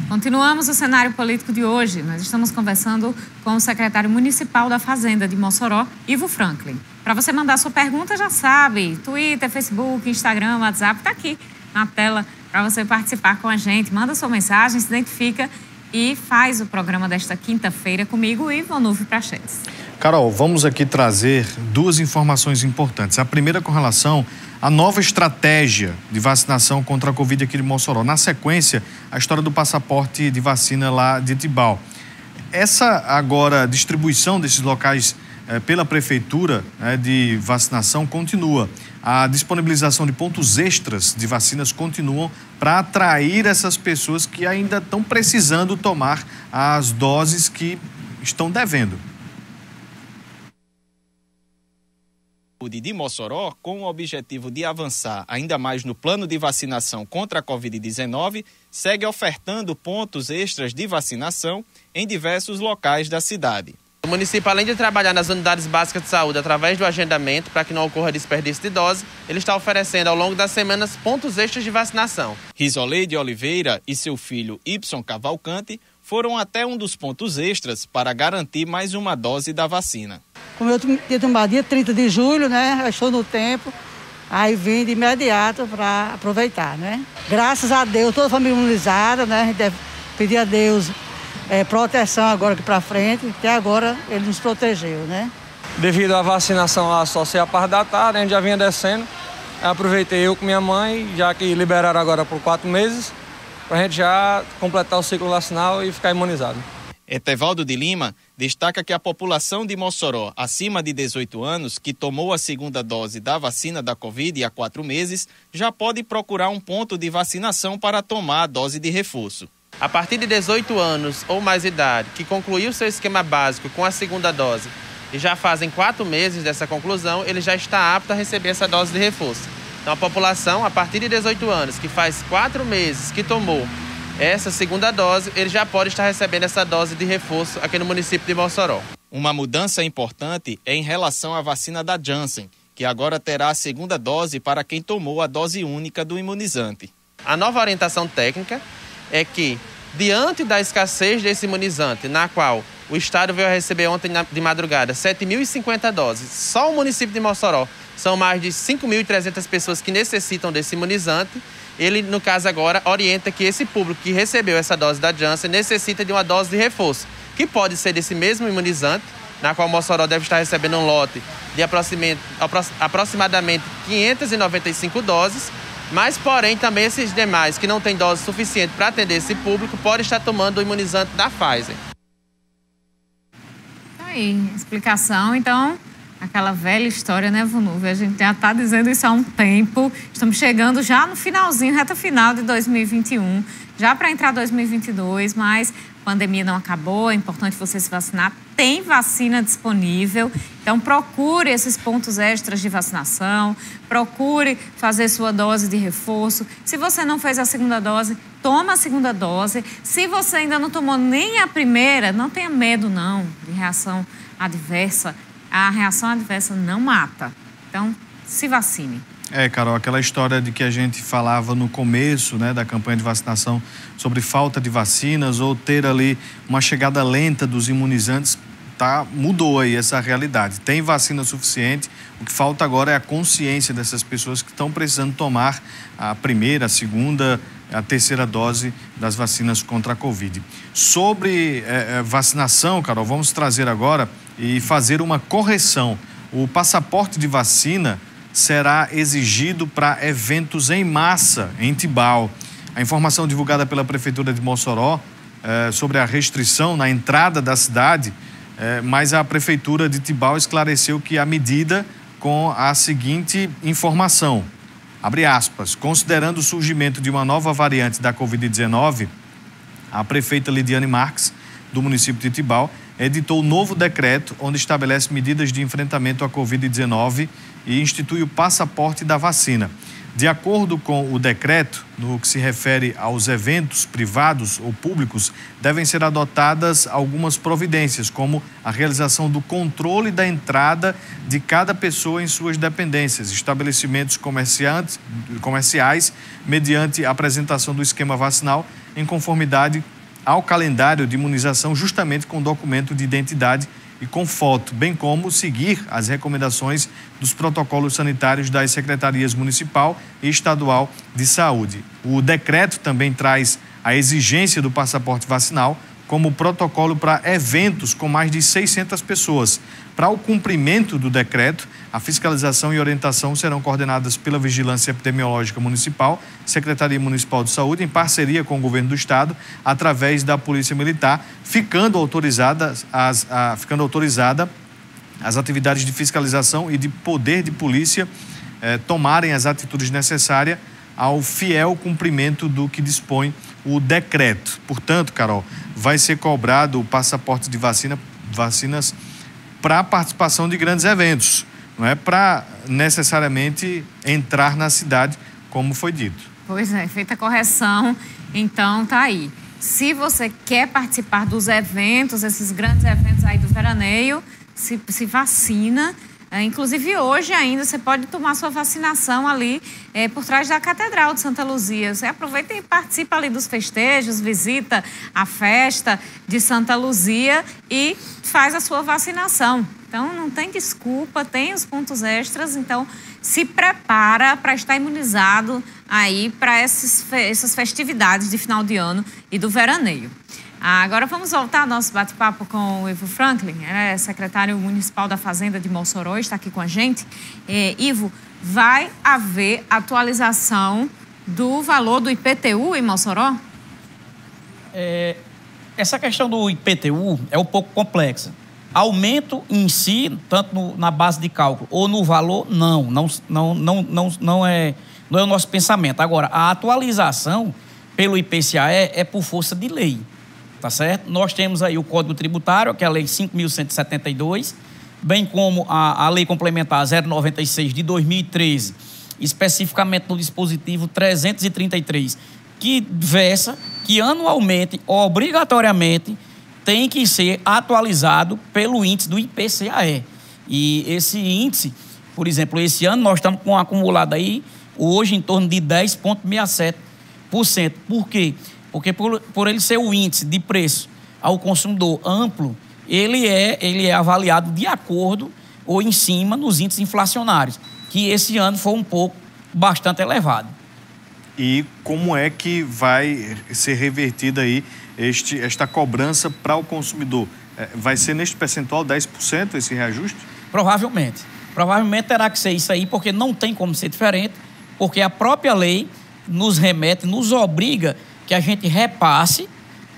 Continuamos o cenário político de hoje. Nós estamos conversando com o secretário municipal da Fazenda de Mossoró, Ivo Franklin. Para você mandar sua pergunta, já sabe, Twitter, Facebook, Instagram, WhatsApp, está aqui na tela para você participar com a gente. Manda sua mensagem, se identifica e faz o programa desta quinta-feira comigo, Ivo Prachedes. Carol, vamos aqui trazer duas informações importantes. A primeira com relação à nova estratégia de vacinação contra a Covid aqui de Mossoró. Na sequência, a história do passaporte de vacina lá de Tibau. Essa agora distribuição desses locais pela prefeitura de vacinação continua. A disponibilização de pontos extras de vacinas continuam para atrair essas pessoas que ainda estão precisando tomar as doses que estão devendo. De Mossoró, com o objetivo de avançar ainda mais no plano de vacinação contra a Covid-19, segue ofertando pontos extras de vacinação em diversos locais da cidade. O município, além de trabalhar nas unidades básicas de saúde através do agendamento para que não ocorra desperdício de dose, ele está oferecendo ao longo das semanas pontos extras de vacinação. Risoleide Oliveira e seu filho Ibson Cavalcante foram até um dos pontos extras para garantir mais uma dose da vacina. Como eu tinha tomado dia 30 de julho, né? Eu estou no tempo, aí vim de imediato para aproveitar, né? Graças a Deus, toda a família imunizada, né? A gente deve pedir a Deus proteção agora aqui para frente, até agora ele nos protegeu, né? Devido à vacinação lá só ser a parte da tarde, a gente já vinha descendo. Aproveitei eu com minha mãe, já que liberaram agora por 4 meses, para a gente já completar o ciclo vacinal e ficar imunizado. Etevaldo de Lima destaca que a população de Mossoró acima de 18 anos, que tomou a segunda dose da vacina da Covid há 4 meses, já pode procurar um ponto de vacinação para tomar a dose de reforço. A partir de 18 anos ou mais idade, que concluiu seu esquema básico com a segunda dose e já fazem 4 meses dessa conclusão, ele já está apto a receber essa dose de reforço. Então a população, a partir de 18 anos, que faz 4 meses que tomou essa segunda dose, ele já pode estar recebendo essa dose de reforço aqui no município de Mossoró. Uma mudança importante é em relação à vacina da Janssen, que agora terá a segunda dose para quem tomou a dose única do imunizante. A nova orientação técnica é que, diante da escassez desse imunizante, na qual o Estado veio a receber ontem de madrugada 7.050 doses, só o município de Mossoró são mais de 5.300 pessoas que necessitam desse imunizante. Ele, no caso agora, orienta que esse público que recebeu essa dose da Janssen necessita de uma dose de reforço, que pode ser desse mesmo imunizante, na qual Mossoró deve estar recebendo um lote de aproximadamente 595 doses, mas, porém, também esses demais que não têm dose suficiente para atender esse público podem estar tomando o imunizante da Pfizer. Aí, explicação, então... Aquela velha história, né, Vunuve? A gente já está dizendo isso há um tempo. Estamos chegando já no finalzinho, reta final de 2021, já para entrar 2022, mas a pandemia não acabou, é importante você se vacinar. Tem vacina disponível, então procure esses pontos extras de vacinação, procure fazer sua dose de reforço. Se você não fez a segunda dose, toma a segunda dose. Se você ainda não tomou nem a primeira, não tenha medo, não, de reação adversa. A reação adversa não mata. Então, se vacine. Carol, aquela história de que a gente falava no começo, né, da campanha de vacinação sobre falta de vacinas ou ter ali uma chegada lenta dos imunizantes, mudou aí essa realidade. Tem vacina suficiente, o que falta agora é a consciência dessas pessoas que estão precisando tomar a primeira, a segunda, a terceira dose das vacinas contra a Covid. Sobre vacinação, Carol, vamos trazer agora e fazer uma correção. O passaporte de vacina será exigido para eventos em massa em Tibau. A informação divulgada pela Prefeitura de Mossoró sobre a restrição na entrada da cidade, mas a Prefeitura de Tibau esclareceu que a medida com a seguinte informação, abre aspas, considerando o surgimento de uma nova variante da Covid-19, a prefeita Lidiane Marques, do município de Tibau, editou novo decreto onde estabelece medidas de enfrentamento à Covid-19 e institui o passaporte da vacina. De acordo com o decreto, no que se refere aos eventos privados ou públicos, devem ser adotadas algumas providências, como a realização do controle da entrada de cada pessoa em suas dependências, estabelecimentos comerciais, mediante a apresentação do esquema vacinal em conformidade ao calendário de imunização justamente com documento de identidade e com foto, bem como seguir as recomendações dos protocolos sanitários das secretarias municipal e estadual de saúde. O decreto também traz a exigência do passaporte vacinal como protocolo para eventos com mais de 600 pessoas. Para o cumprimento do decreto, a fiscalização e orientação serão coordenadas pela Vigilância Epidemiológica Municipal, Secretaria Municipal de Saúde, em parceria com o Governo do Estado, através da Polícia Militar, ficando autorizadas as atividades de fiscalização e de poder de polícia tomarem as atitudes necessárias ao fiel cumprimento do que dispõe o decreto. Portanto, Carol, vai ser cobrado o passaporte de vacinas para a participação de grandes eventos, não é para necessariamente entrar na cidade, como foi dito. Pois é, feita a correção, então tá aí. Se você quer participar dos eventos, esses grandes eventos aí do veraneio, se vacina. Inclusive hoje ainda você pode tomar sua vacinação ali por trás da Catedral de Santa Luzia. Você aproveita e participa ali dos festejos, visita a festa de Santa Luzia e faz a sua vacinação. Então não tem desculpa, tem os pontos extras, então se prepara para estar imunizado aí para essas festividades de final de ano e do veraneio. Agora vamos voltar ao nosso bate-papo com o Ivo Franklin, secretário municipal da Fazenda de Mossoró, está aqui com a gente. Ivo, vai haver atualização do valor do IPTU em Mossoró? Essa questão do IPTU é um pouco complexa. Aumento em si, tanto na base de cálculo ou no valor, não é o nosso pensamento. Agora, a atualização pelo IPCA é por força de lei. Tá certo? Nós temos aí o Código Tributário, que é a Lei 5.172, bem como a Lei Complementar 096 de 2013, especificamente no dispositivo 333, que versa que anualmente, obrigatoriamente, tem que ser atualizado pelo índice do IPCA. E esse índice, por exemplo, esse ano nós estamos com um acumulado aí, hoje, em torno de 10,67%. Por quê? Porque por ele ser o índice de preço ao consumidor amplo, ele é avaliado de acordo ou em cima nos índices inflacionários, que esse ano foi bastante elevado. E como é que vai ser revertida aí esta cobrança para o consumidor? Vai ser neste percentual 10% esse reajuste? Provavelmente. Provavelmente terá que ser isso aí, porque não tem como ser diferente, porque a própria lei nos remete, nos obriga que a gente repasse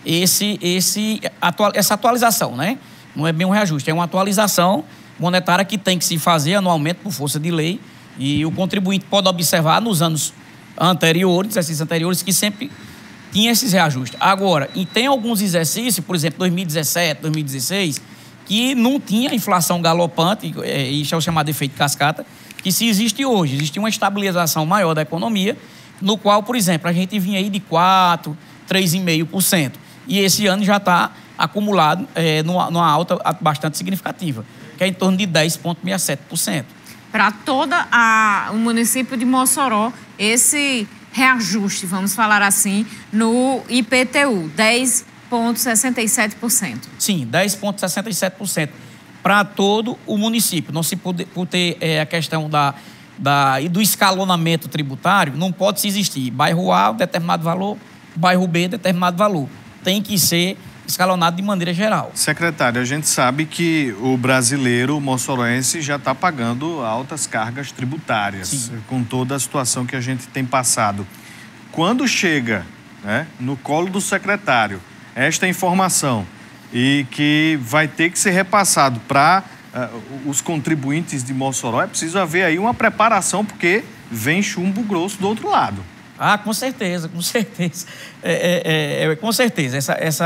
essa atualização, né? Não é bem um reajuste, é uma atualização monetária que tem que se fazer anualmente por força de lei, e o contribuinte pode observar nos anos anteriores, exercícios anteriores, que sempre tinha esses reajustes. Agora, e tem alguns exercícios, por exemplo, 2017, 2016, que não tinha inflação galopante, isso é o chamado efeito cascata, que se existe hoje. Existe uma estabilização maior da economia, no qual, por exemplo, a gente vinha aí de 4%, 3,5%. E esse ano já está acumulado numa alta bastante significativa, que é em torno de 10,67%. Para todo o município de Mossoró, esse reajuste, vamos falar assim, no IPTU, 10,67%. Sim, 10,67% para todo o município. Não se pode ter a questão do escalonamento tributário, não pode se existir bairro A, determinado valor, bairro B, determinado valor. Tem que ser escalonado de maneira geral. Secretário, a gente sabe que o brasileiro moçoroense já está pagando altas cargas tributárias. Sim. Com toda a situação que a gente tem passado. Quando chega, né, no colo do secretário esta informação e que vai ter que ser repassado para os contribuintes de Mossoró, é preciso haver aí uma preparação, porque vem chumbo grosso do outro lado. Ah, com certeza, com certeza. Com certeza,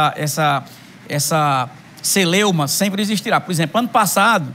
essa celeuma sempre existirá. Por exemplo, ano passado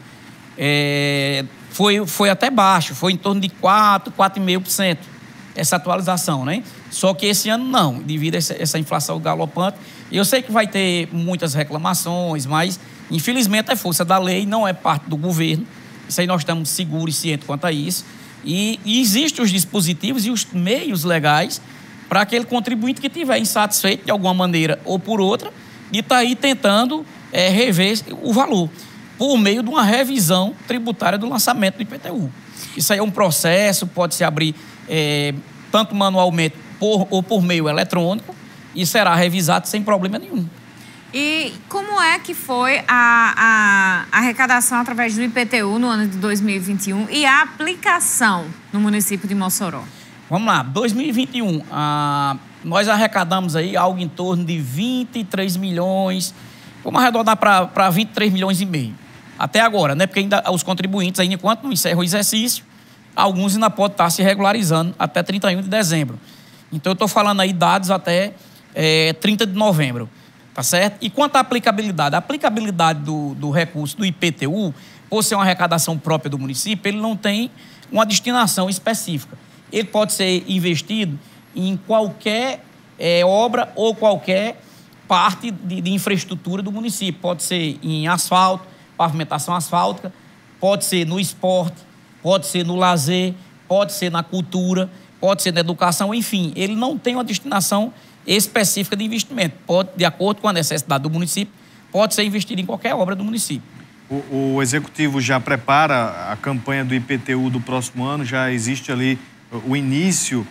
foi até baixo, foi em torno de 4,5% essa atualização, né? Só que esse ano não, devido a essa inflação galopante. Eu sei que vai ter muitas reclamações, mas infelizmente é força da lei, não é parte do governo. Isso aí nós estamos seguros e cientes quanto a isso. E existem os dispositivos e os meios legais para aquele contribuinte que estiver insatisfeito de alguma maneira ou por outra e está aí tentando rever o valor por meio de uma revisão tributária do lançamento do IPTU. Isso aí é um processo, pode se abrir tanto manualmente ou por meio eletrônico e será revisado sem problema nenhum. E como é que foi a arrecadação através do IPTU no ano de 2021 e a aplicação no município de Mossoró? Vamos lá, 2021, nós arrecadamos aí algo em torno de 23 milhões, vamos arredondar para 23 milhões e meio. Até agora, né? Porque ainda os contribuintes, ainda enquanto não encerram o exercício, alguns ainda podem estar se regularizando até 31 de dezembro. Então, eu estou falando aí dados até 30 de novembro, tá certo? E quanto à aplicabilidade? A aplicabilidade do recurso do IPTU, por ser uma arrecadação própria do município, ele não tem uma destinação específica. Ele pode ser investido em qualquer obra ou qualquer parte de infraestrutura do município. Pode ser em asfalto, pavimentação asfáltica, pode ser no esporte, pode ser no lazer, pode ser na cultura, pode ser na educação, enfim. Ele não tem uma destinação específica de investimento. Pode, de acordo com a necessidade do município, pode ser investido em qualquer obra do município. O Executivo já prepara a campanha do IPTU do próximo ano? Já existe ali o início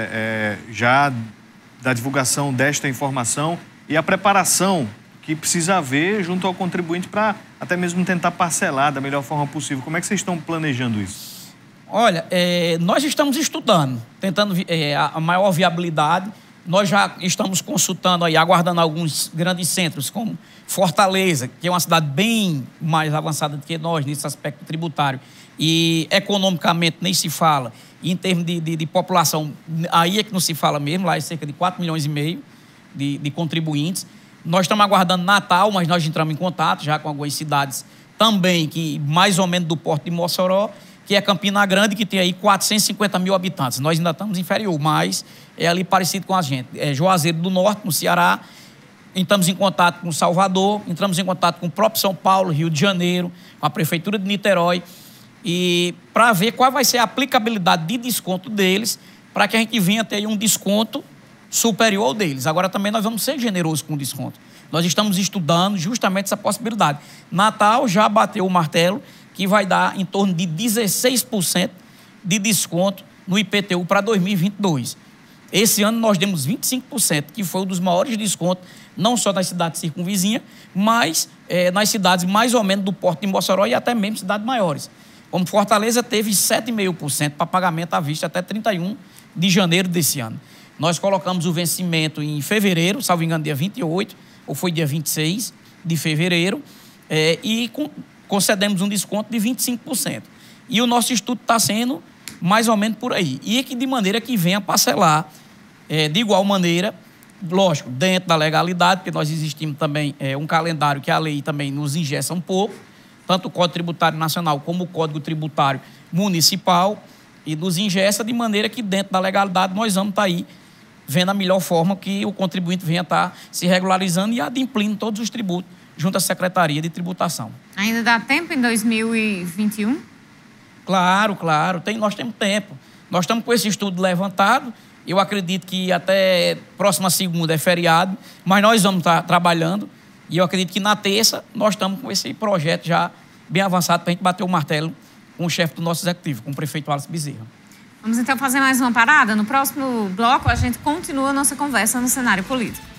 já da divulgação desta informação e a preparação que precisa haver junto ao contribuinte para até mesmo tentar parcelar da melhor forma possível. Como é que vocês estão planejando isso? Olha, nós estamos estudando, tentando a maior viabilidade. Nós já estamos consultando aí, aguardando alguns grandes centros, como Fortaleza, que é uma cidade bem mais avançada do que nós nesse aspecto tributário. E economicamente nem se fala. E em termos de população, aí é que não se fala mesmo, lá é cerca de 4 milhões e meio de contribuintes. Nós estamos aguardando Natal, mas nós entramos em contato já com algumas cidades também, que mais ou menos do porto de Mossoró, que é Campina Grande, que tem aí 450 mil habitantes. Nós ainda estamos inferior, mas é ali parecido com a gente. É Juazeiro do Norte, no Ceará. Entramos em contato com Salvador, entramos em contato com o próprio São Paulo, Rio de Janeiro, com a Prefeitura de Niterói, e para ver qual vai ser a aplicabilidade de desconto deles, para que a gente venha ter um desconto superior ao deles. Agora também nós vamos ser generosos com o desconto. Nós estamos estudando justamente essa possibilidade. Natal já bateu o martelo, que vai dar em torno de 16% de desconto no IPTU para 2022. Esse ano nós demos 25%, que foi um dos maiores descontos, não só nas cidades circunvizinhas, mas nas cidades mais ou menos do porto de Mossoró e até mesmo cidades maiores. Como Fortaleza teve 7,5% para pagamento à vista até 31 de janeiro desse ano. Nós colocamos o vencimento em fevereiro, salvo engano, dia 28, ou foi dia 26 de fevereiro, e concedemos um desconto de 25%. E o nosso estudo está sendo mais ou menos por aí. E que de maneira que venha parcelar de igual maneira, lógico, dentro da legalidade, porque nós existimos também um calendário que a lei também nos ingessa um pouco, tanto o Código Tributário Nacional como o Código Tributário Municipal, e nos ingessa de maneira que dentro da legalidade nós vamos estar aí vendo a melhor forma que o contribuinte venha estar se regularizando e adimplindo todos os tributos junto à Secretaria de Tributação. Ainda dá tempo em 2021? Claro. Nós temos tempo. Nós estamos com esse estudo levantado. Eu acredito que até próxima segunda é feriado, mas nós vamos estar trabalhando. E eu acredito que na terça nós estamos com esse projeto já bem avançado para a gente bater o martelo com o chefe do nosso executivo, com o prefeito Wallace Bezerra. Vamos então fazer mais uma parada. No próximo bloco a gente continua a nossa conversa no cenário político.